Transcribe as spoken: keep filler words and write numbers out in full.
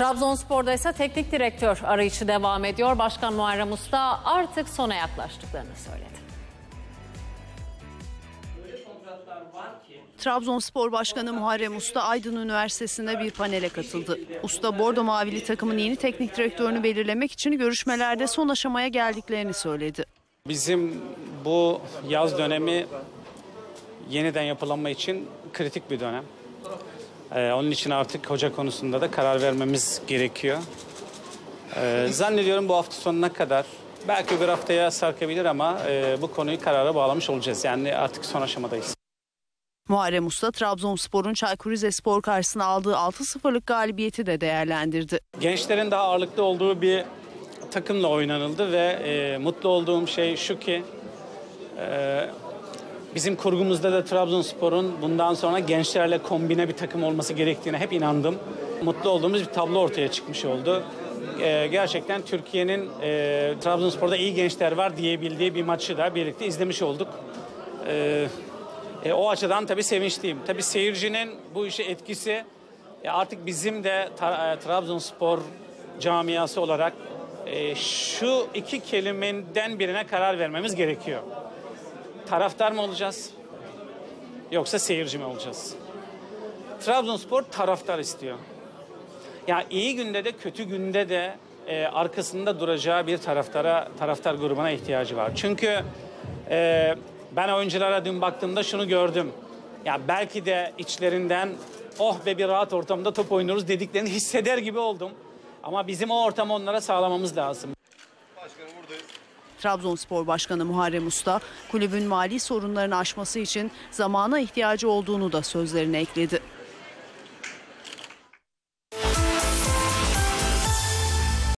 Trabzonspor'da ise teknik direktör arayışı devam ediyor. Başkan Muharrem Usta artık sona yaklaştıklarını söyledi. Trabzonspor Başkanı Muharrem Usta Aydın Üniversitesi'nde bir panele katıldı. Usta Bordo Mavili takımın yeni teknik direktörünü belirlemek için görüşmelerde son aşamaya geldiklerini söyledi. Bizim bu yaz dönemi yeniden yapılanma için kritik bir dönem. Ee, onun için artık hoca konusunda da karar vermemiz gerekiyor. Ee, zannediyorum bu hafta sonuna kadar, belki bir haftaya sarkabilir ama e, bu konuyu karara bağlamış olacağız. Yani artık son aşamadayız. Muharrem Usta Trabzonspor'un Çaykur Rizespor karşısına aldığı altı sıfırlık galibiyeti de değerlendirdi. Gençlerin daha ağırlıklı olduğu bir takımla oynanıldı ve e, mutlu olduğum şey şu ki e, bizim kurgumuzda da Trabzonspor'un bundan sonra gençlerle kombine bir takım olması gerektiğine hep inandım. Mutlu olduğumuz bir tablo ortaya çıkmış oldu. E, gerçekten Türkiye'nin e, Trabzonspor'da iyi gençler var diyebildiği bir maçı da birlikte izlemiş olduk. E, e, o açıdan tabii sevinçliyim. Tabii seyircinin bu işe etkisi e, artık bizim de tra- Trabzonspor camiası olarak e, şu iki kelimeden birine karar vermemiz gerekiyor. Taraftar mı olacağız yoksa seyirci mi olacağız? Trabzonspor taraftar istiyor. Yani iyi günde de kötü günde de e, arkasında duracağı bir taraftara, taraftar grubuna ihtiyacı var. Çünkü e, ben oyunculara dün baktığımda şunu gördüm. Ya belki de içlerinden oh be bir rahat ortamda top oynuyoruz dediklerini hisseder gibi oldum. Ama bizim o ortamı onlara sağlamamız lazım. Başkanım buradayız. Trabzonspor Başkanı Muharrem Usta, kulübün mali sorunlarını aşması için zamana ihtiyacı olduğunu da sözlerine ekledi.